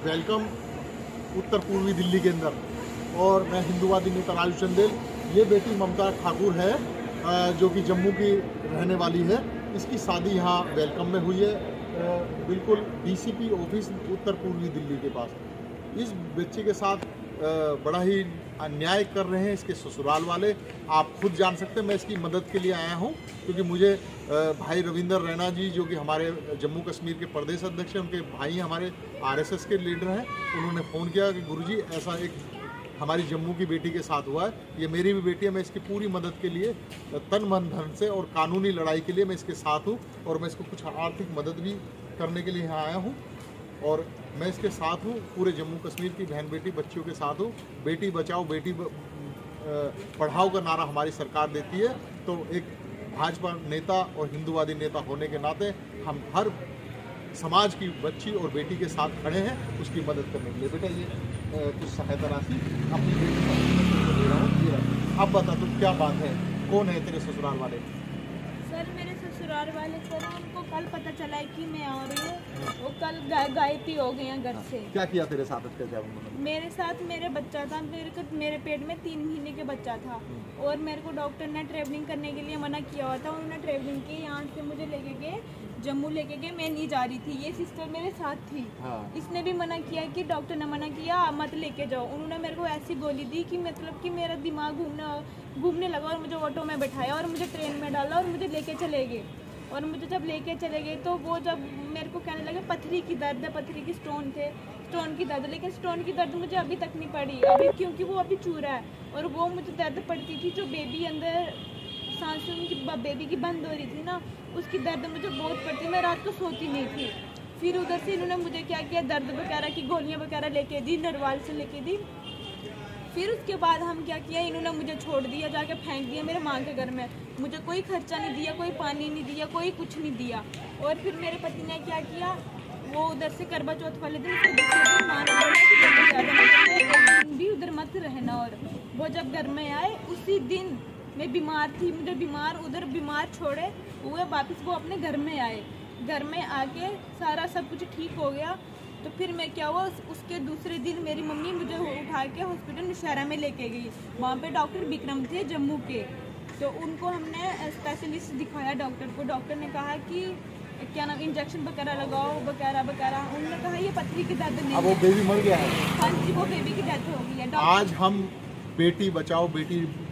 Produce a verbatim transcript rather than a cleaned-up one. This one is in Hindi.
वेलकम उत्तर पूर्वी दिल्ली के अंदर। और मैं हिंदूवादी नेता राजू चंदेल, ये बेटी ममता ठाकुर है जो कि जम्मू की रहने वाली है। इसकी शादी यहाँ वेलकम में हुई है, बिल्कुल डीसीपी ऑफिस उत्तर पूर्वी दिल्ली के पास। इस बच्चे के साथ बड़ा ही अन्याय कर रहे हैं इसके ससुराल वाले। आप खुद जान सकते हैं, मैं इसकी मदद के लिए आया हूं क्योंकि मुझे भाई रविंदर रैना जी जो कि हमारे जम्मू कश्मीर के प्रदेश अध्यक्ष हैं, उनके भाई हमारे आरएसएस के लीडर हैं, उन्होंने फ़ोन किया कि गुरुजी ऐसा एक हमारी जम्मू की बेटी के साथ हुआ है, ये मेरी भी बेटी है। मैं इसकी पूरी मदद के लिए तन मन धन से और कानूनी लड़ाई के लिए मैं इसके साथ हूँ और मैं इसको कुछ आर्थिक मदद भी करने के लिए यहाँ आया हूँ और मैं इसके साथ हूँ। पूरे जम्मू कश्मीर की बहन बेटी बच्चियों के साथ हूँ। बेटी बचाओ बेटी पढ़ाओ का नारा हमारी सरकार देती है, तो एक भाजपा नेता और हिंदूवादी नेता होने के नाते हम हर समाज की बच्ची और बेटी के साथ खड़े हैं उसकी मदद करने के लिए। बेटा ये कुछ सहायता राशि अपनी बेटी को दे रहा हूँ, ये अब बता तुम क्या बात है, कौन है तेरे ससुराल वाले? सर मेरे ससुराल वाले सर उनको कल पता चला है कि मैं आ रही हूँ, वो कल गायब ही हो गए हैं घर से। क्या किया तेरे साथ? क्या मेरे साथ मेरे बच्चा था, मेरे को मेरे पेट में तीन महीने के बच्चा था और मेरे को डॉक्टर ने ट्रैवलिंग करने के लिए मना किया हुआ था। उन्होंने ट्रैवलिंग की, यहाँ से मुझे लेके गए जम्मू लेके गए, मैं नहीं जा रही थी, ये सिस्टर मेरे साथ थी। हाँ। इसने भी मना किया कि डॉक्टर ने मना किया मत लेके जाओ। उन्होंने मेरे को ऐसी गोली दी कि मतलब कि मेरा दिमाग घूमना घूमने लगा और मुझे ऑटो में बैठाया और मुझे ट्रेन में डाला और मुझे लेके चले गए। और मुझे जब लेके चले गए तो वो जब मेरे को कहने लगे पथरी की दर्द है, पथरी की स्टोन थे, स्टोन की दर्द, लेकिन स्टोन की दर्द मुझे अभी तक नहीं पड़ी अभी, क्योंकि वो अभी चूरा है। और वो मुझे दर्द पड़ती थी जो बेबी अंदर सांसें उनकी बेबी की बंद हो रही थी ना, उसकी दर्द मुझे बहुत पड़ती, मैं रात को सोती नहीं थी। फिर उधर से इन्होंने मुझे क्या किया, दर्द वगैरह की गोलियां वगैरह लेके दी, नरवाल से लेके दी। फिर उसके बाद हम क्या किया, इन्होंने मुझे छोड़ दिया, जाके फेंक दिया मेरे माँ के घर में। मुझे कोई खर्चा नहीं दिया, कोई पानी नहीं दिया, कोई कुछ नहीं दिया। और फिर मेरे पति ने क्या किया, वो उधर से करवा चौथ वाले दिन माँ ने बोला कि एक दिन भी उधर मत रहना। और वो जब घर में आए उसी दिन मैं बीमार थी, मुझे बीमार उधर बीमार छोड़े हुए वापस वो अपने घर में आए। घर में आके सारा सब कुछ ठीक हो गया। तो फिर मैं क्या हुआ, उस, उसके दूसरे दिन मेरी मम्मी मुझे उठा के हॉस्पिटल नौशहरा में लेके गई। वहाँ पे डॉक्टर विक्रम थे जम्मू के, तो उनको हमने स्पेशलिस्ट दिखाया डॉक्टर को। डॉक्टर ने कहा कि क्या नाम इंजेक्शन वगैरह लगाओ वगैरह वगैरह। उन्होंने कहा ये पथरी की दर्द नहीं। अब वो बेबी मर गया है? हाँ जी, वो बेबी की डेथ हो गई है। आज हम बेटी बचाओ बेटी